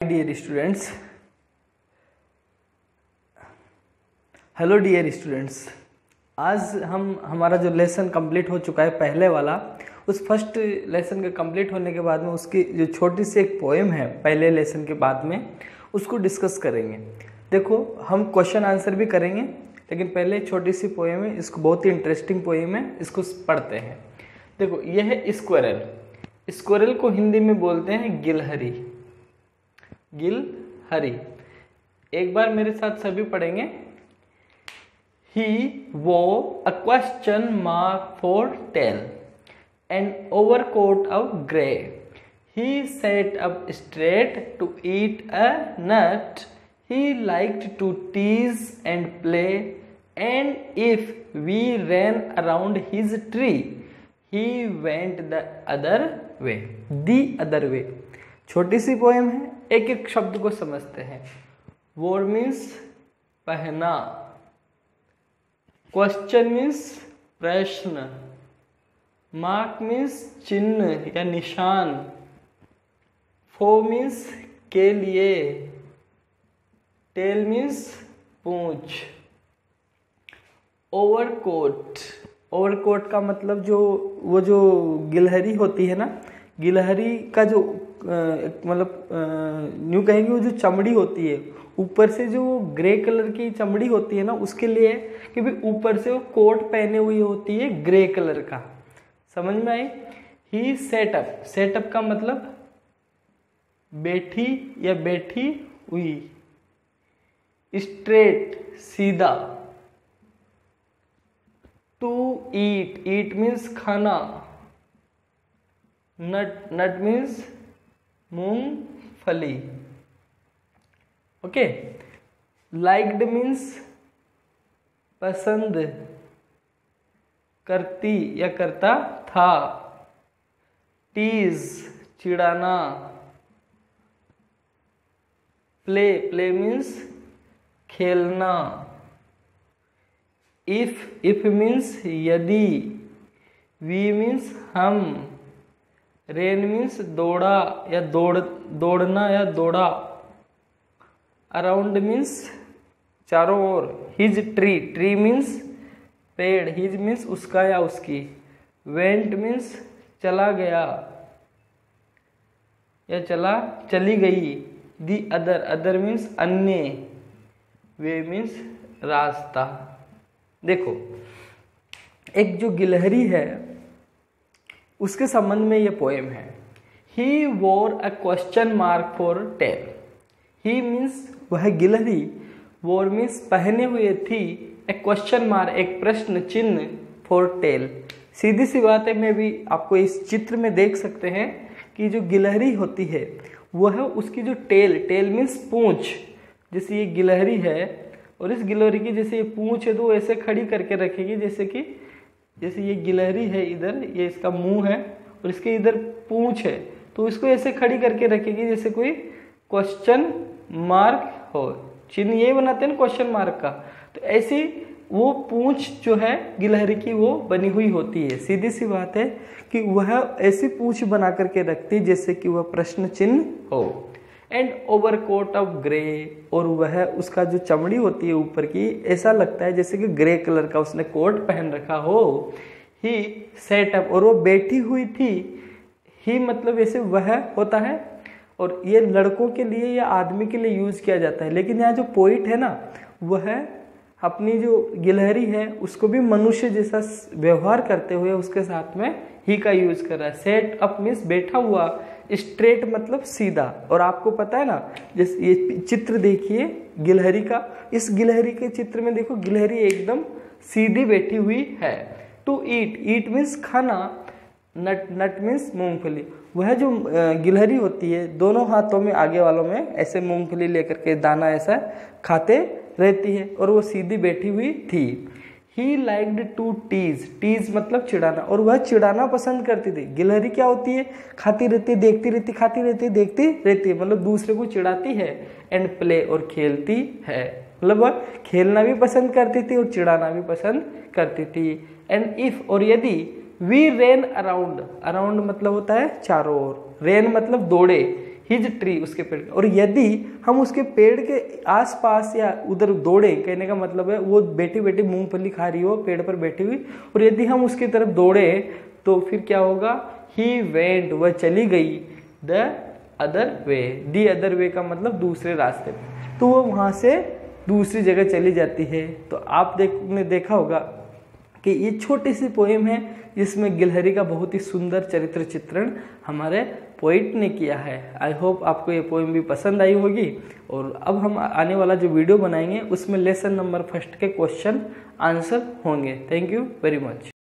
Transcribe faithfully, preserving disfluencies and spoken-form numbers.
Dear students, hello dear students. आज हम हमारा जो लेसन कंप्लीट हो चुका है पहले वाला, उस फर्स्ट लेसन के कंप्लीट होने के बाद में उसकी जो छोटी सी एक पोएम है पहले लेसन के बाद में, उसको डिस्कस करेंगे। देखो, हम क्वेश्चन आंसर भी करेंगे, लेकिन पहले छोटी सी पोएम है, इसको बहुत ही इंटरेस्टिंग पोएम है, इसको पढ़ते हैं। देखो, यह है स्क्वायरल। स्क्वायरल को हिंदी में बोलते हैं गिलहरी। गिलहरी। एक बार मेरे साथ सभी पढ़ेंगे। He wore a question mark for tail, an overcoat of grey. He sat up straight to eat a nut. He liked to tease and play, and if we ran around his tree, he went the other way. The other way. छोटी सी poem है, एक एक शब्द को समझते हैं। Wore means पहना, question means प्रश्न, मार्क मीन्स चिन्ह या निशान, फो मीन्स के लिए, टेल मीन्स पूंछ, ओवरकोट। ओवरकोट का मतलब जो वो जो गिलहरी होती है ना, गिलहरी का जो मतलब न्यू कहेंगे वो जो चमड़ी होती है ऊपर से, जो ग्रे कलर की चमड़ी होती है ना, उसके लिए कि भी ऊपर से वो कोट पहने हुई होती है ग्रे कलर का। समझ में आई? ही सेटअप। सेटअप का मतलब बैठी या बैठी हुई। स्ट्रेट सीधा। To eat. ईट मीन्स खाना। नट। नट मीन्स मूंगफली। ओके। लाइक्ड मीन्स पसंद करती या करता था। टीज चिढ़ाना। प्ले। प्ले मीन्स खेलना। इफ। इफ मीन्स यदि। वी मीन्स हम। रेन मीन्स दौड़ा या दौड़ दौड़ना या दौड़ा। अराउंड मीन्स चारों ओर। His tree. ट्री मीन्स पेड़। हिज मीन्स उसका या उसकी। वेंट मीन्स चला गया या चला चली गई। The other. अदर मीन्स अन्य। वे मीन्स रास्ता। देखो, एक जो गिलहरी है उसके संबंध में ये पोएम है। He wore a question mark for tail. He means वह गिलहरी, वोर मीन्स पहने हुए थी, ए क्वेश्चन मार्क एक प्रश्न चिन्ह, फॉर टेल। सीधी सी बात है, मैं भी आपको इस चित्र में देख सकते हैं कि जो गिलहरी होती है वह उसकी जो टेल, टेल मीन्स पूंछ, जैसे ये गिलहरी है और इस गिलहरी की जैसे ये पूंछ है तो ऐसे खड़ी करके रखेगी, जैसे कि जैसे ये गिलहरी है, इधर ये इसका मुंह है और इसके इधर पूंछ है, तो इसको ऐसे खड़ी करके रखेगी जैसे कोई क्वेश्चन मार्क हो। चिन्ह ये बनाते हैं ना क्वेश्चन मार्क का, तो ऐसी वो पूंछ जो है गिलहरी की वो बनी हुई होती है। सीधी सी बात है कि वह ऐसी पूंछ बना करके रखती जैसे कि वह प्रश्न चिन्ह हो। And overcoat of grey. और वह उसका जो चमड़ी होती है ऊपर की, ऐसा लगता है जैसे कि ग्रे कलर का उसने कोट पहन रखा हो। He sat up. और वो बैठी हुई थी। ही मतलब ऐसे वह होता है, और ये लड़कों के लिए या आदमी के लिए यूज किया जाता है, लेकिन यहाँ जो पोइट है ना, वह अपनी जो गिलहरी है उसको भी मनुष्य जैसा व्यवहार करते हुए उसके साथ में ही का यूज कर रहा है। सेट अप मीन्स बैठा हुआ। स्ट्रेट मतलब सीधा। और आपको पता है ना, जैसे ये चित्र देखिए गिलहरी का, इस गिलहरी के चित्र में देखो गिलहरी एकदम सीधी बैठी हुई है। To eat. ईट मीन्स खाना। नट। नट मीन्स मूंगफली। वह जो गिलहरी होती है दोनों हाथों में, आगे वालों में ऐसे मूंगफली लेकर के दाना ऐसा खाते रहती है, और वो सीधी बैठी हुई थी। He liked to tease. Tease मतलब चिढ़ाना, और वह चिढ़ाना पसंद करती थी। गिलहरी क्या होती है? खाती रहती है, देखती रहती, खाती रहती है, देखती रहती है, मतलब दूसरे को चिढ़ाती है। And play. और खेलती है, मतलब वह खेलना भी पसंद करती थी और चिढ़ाना भी पसंद करती थी। And if. और यदि। We rain around. अराउंड मतलब होता है चारों ओर। रेन मतलब दौड़े। हिज ट्री, उसके पेड़। और यदि हम उसके पेड़ के आसपास या उधर दौड़े, कहने का मतलब है वो बैठी बैठी मूंगफली खा रही हो पेड़ पर बैठी हुई, और यदि हम उसकी तरफ दौड़े तो फिर क्या होगा, ही वेंट, वह चली गई, the other way, the other way का मतलब दूसरे रास्ते, तो वो वहाँ से दूसरी जगह चली जाती है। तो आप देख ने देखा होगा कि ये छोटी सी पोएम है जिसमें गिलहरी का बहुत ही सुंदर चरित्र चित्रण हमारे पोइट ने किया है। आई होप आपको ये पोएम भी पसंद आई होगी। और अब हम आने वाला जो वीडियो बनाएंगे उसमें लेसन नंबर फर्स्ट के क्वेश्चन आंसर होंगे। Thank you very much.